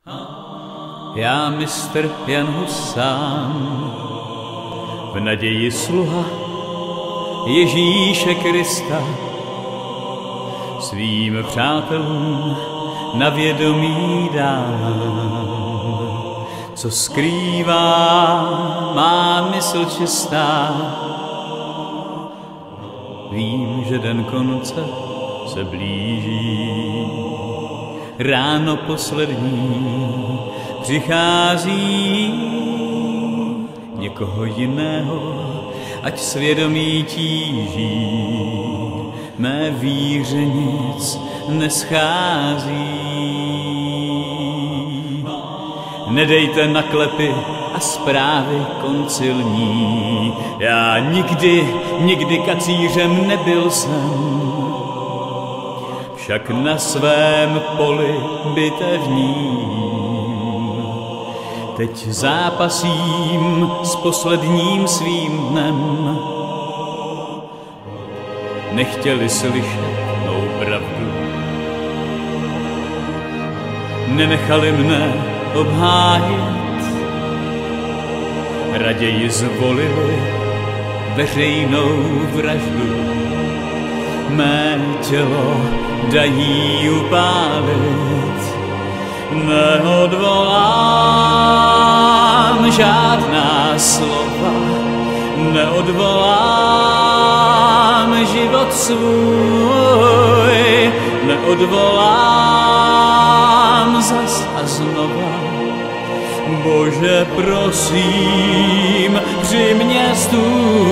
Já mistr Jan Hus sám, v naději sluha Ježíše Krista, svým přátelům na vědomí dám, co skrývá má mysl čistá. Vím, že den konce se blíží, ráno poslední přichází. Někoho jiného, ať svědomí tíží, mé víře nic neschází. Nedejte naklepy a zprávy koncilní, já nikdy kacířem nebyl jsem, však na svém poli bitevním teď zápasím s posledním svým dnem. Nechtěli slyšet mou pravdu, nenechali mne obhájit, raději zvolili veřejnou vraždu. Mé tělo dají upálit, neodvolám žádná slova, neodvolám život svůj, neodvolám zas a znova. Bože, prosím, při mě stůj.